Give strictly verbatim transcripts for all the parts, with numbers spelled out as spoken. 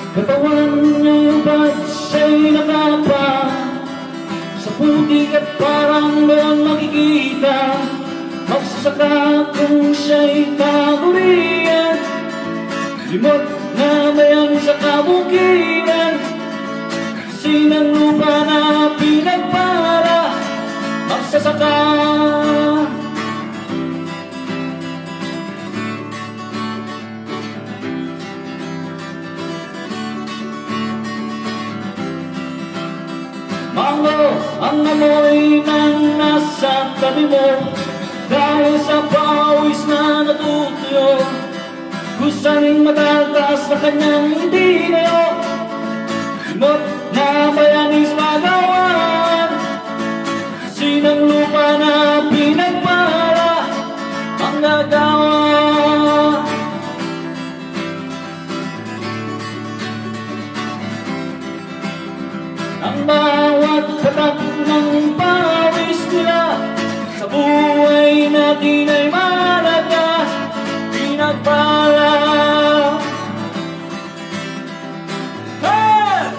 Katawan niya ba't siya'y nakapa sa putik at parang doon makikita. Magsasaka kung siya'y kagurian, limot na bayan sa kabukiran. Sinang lupa na pinagpala, magsasaka. Mango ang amoy ng nasa tabi mo, dahil sa pawis na natutuyo. Gusaning matataas na kanyang hindi nayo, limot na bayanis magawan. Sinang lupa na pinagpala ang gagawa. Ang bawat patak ng pawis nila sa buhay natin ay malaga, pinagpala. Hey!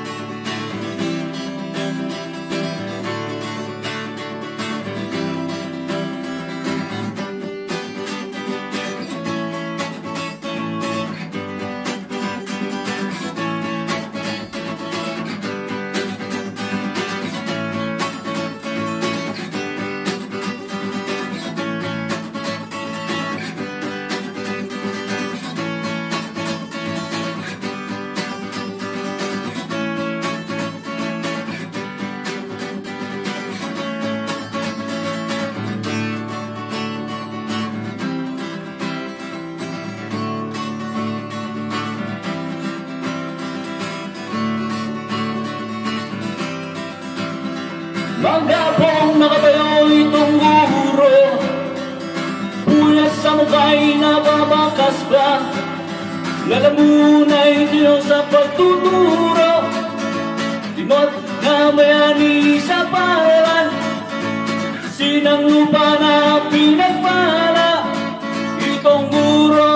Maghapong nakatayo itong guro, punas sa mukha'y nababakas ba? Lalamunay Diyos sa pagtuturo, limot na bayani sa paralan. Sinang lupa na pinagpala itong guro.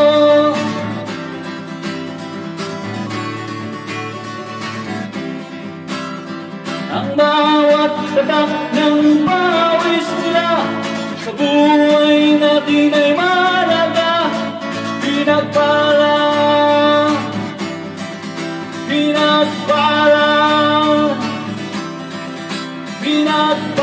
Ang bawat tatak ng pawis nila sa buhay natin ay malaga, pinagpala, pinagpala, pinagpala.